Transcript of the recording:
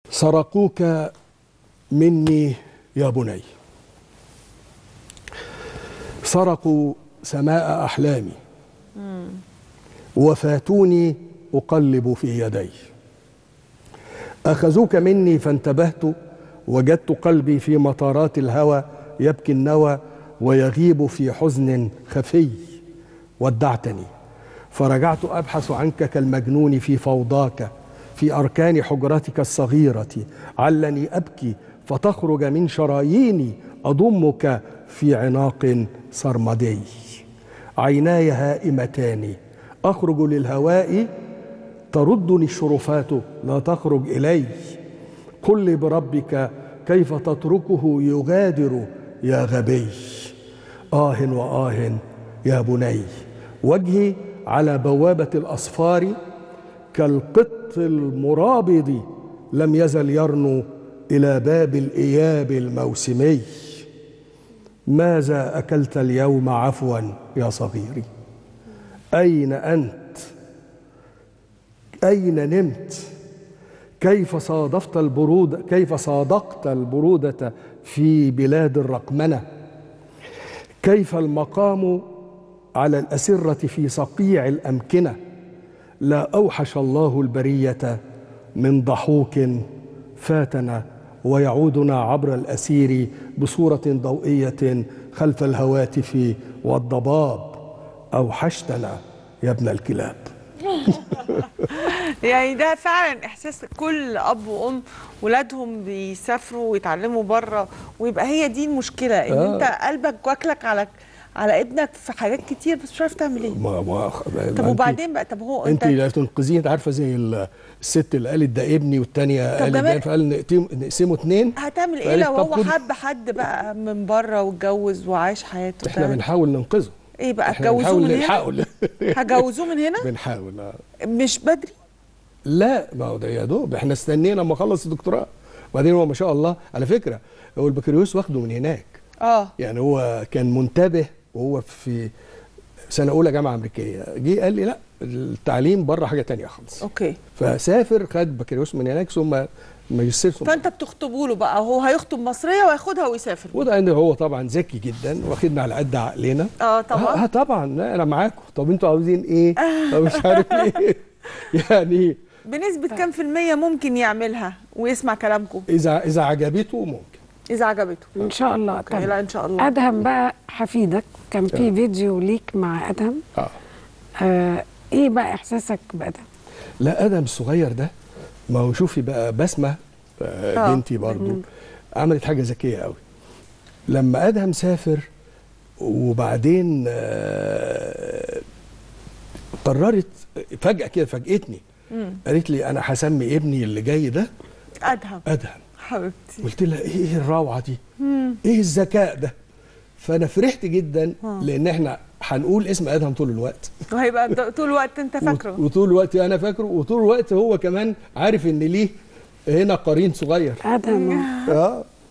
سرقوك مني يا بني، سرقوا سماء أحلامي وفاتوني أقلب في يدي. أخذوك مني فانتبهت، وجدت قلبي في مطارات الهوى يبكي النوى ويغيب في حزن خفي. ودعتني فرجعت أبحث عنك كالمجنون في فوضاك، في أركان حجرتك الصغيرة علني أبكي فتخرج من شراييني أضمك في عناق سرمدي. عيناي هائمتان أخرج للهواء، تردني الشرفات لا تخرج إلي. قل لي بربك كيف تتركه يغادر يا غبي. آه وآه يا بني، وجهي على بوابة الأصفار كالقط المرابض لم يزل يرنو إلى باب الإياب الموسمي. ماذا أكلت اليوم عفوا يا صغيري؟ أين أنت؟ أين نمت؟ كيف صادقت البرودة في بلاد الرقمنة؟ كيف المقام على الأسرة في صقيع الأمكنة؟ لا أوحش الله البرية من ضحوك فاتنا ويعودنا عبر الأسير بصورة ضوئية خلف الهواتف والضباب. أوحشتنا يا ابن الكلاب. يعني ده فعلا احساس كل اب وام ولادهم بيسافروا ويتعلموا بره، ويبقى هي دي المشكله ان انت قلبك واكلك على ابنك في حاجات كتير بس مش عارف تعمل ايه. طب وبعدين بقى، طب هو انت لا تنقذيه. انت عارفه زي الست اللي قالت ده ابني والثانيه قالت ده، فقال نقسمه اتنين. هتعمل ايه لو هو حب حد بقى من بره واتجوز وعايش حياته؟ احنا بنحاول ننقذه. ايه بقى، تجوزوه من هنا؟ هجوزوه من هنا؟ بنحاول. مش بدري؟ لا، ما هو ده يا دوب احنا استنينا لما خلص الدكتوراه، وبعدين هو ما شاء الله على فكره هو البكالوريوس واخده من هناك. يعني هو كان منتبه وهو في سنه اولى جامعه امريكيه، جه قال لي لا التعليم بره حاجه ثانيه خالص. اوكي. فسافر خد بكالوريوس من هناك ثم ماجستير. فانت بتخطبوا له بقى، هو هيخطب مصريه وياخدها ويسافر. وده هو طبعا ذكي جدا واخدنا على قد عقلنا. طبعا. طبعا. لا انا معاكم. طب انتوا عاوزين ايه؟ طب مش عارف ايه. يعني بنسبه كام في الميه ممكن يعملها ويسمع كلامكم؟ اذا عجبته ممكن. إذا عجبته إن شاء الله. طبعا. لا إن شاء الله. أدهم بقى حفيدك كان في فيديو ليك مع أدهم. إيه بقى إحساسك بأدهم؟ لا أدهم الصغير ده، ما هو شوفي بقى بسمة بنتي برضو عملت حاجة ذكية قوي. لما أدهم سافر وبعدين قررت فجأة كده، فاجئتني قالت لي أنا هسمي ابني اللي جاي ده أدهم. أدهم حبيبتي. قلت لها ايه الروعه دي؟ ايه الذكاء ده؟ فانا فرحت جدا لان احنا هنقول اسم ادهم طول الوقت، وهيبقى طول الوقت انت فاكره، وطول الوقت انا فاكره، وطول الوقت هو كمان عارف ان ليه هنا قرين صغير ادهم.